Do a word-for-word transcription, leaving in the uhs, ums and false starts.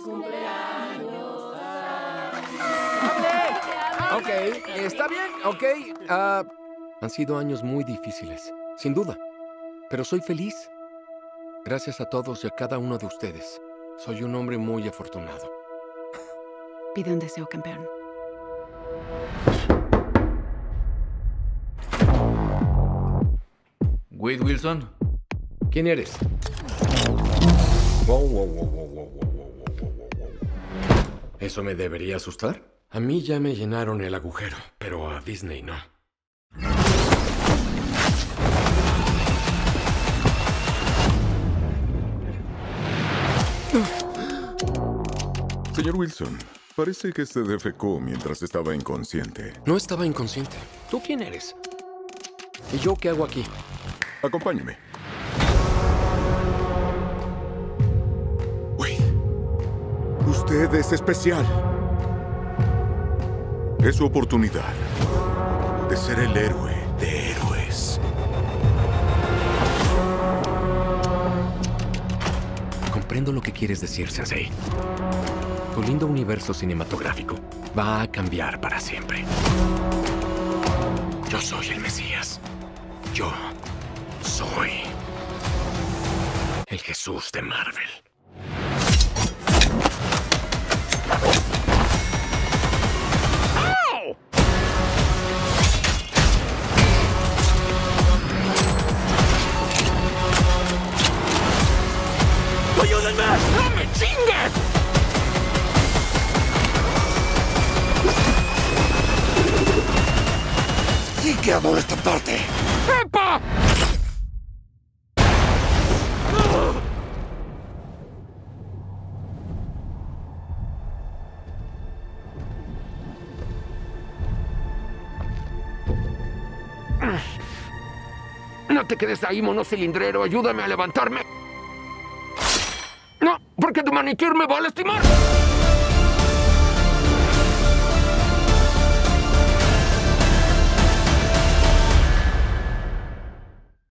Ok, está bien, ok. Ah, han sido años muy difíciles, sin duda. Pero soy feliz. Gracias a todos y a cada uno de ustedes. Soy un hombre muy afortunado. Pide un deseo, campeón. Wade Wilson. ¿Quién eres? Wow, wow, wow, wow, wow, wow, wow, wow, wow. ¿Eso me debería asustar? A mí ya me llenaron el agujero, pero a Disney no. Señor Wilson, parece que se defecó mientras estaba inconsciente. No estaba inconsciente. ¿Tú quién eres? ¿Y yo qué hago aquí? Acompáñeme. Wade, usted es especial. Es su oportunidad de ser el héroe de héroes. Comprendo lo que quieres decir, Sensei. Tu lindo universo cinematográfico va a cambiar para siempre. Yo soy el Mesías. Yo soy el Jesús de Marvel. ¡Au! ¡Ayúdenme! ¡No me chingues! ¡Sí que adoro esta parte! ¡Epa! No te quedes ahí, monocilindrero. Ayúdame a levantarme. No, porque tu manicure me va a lastimar.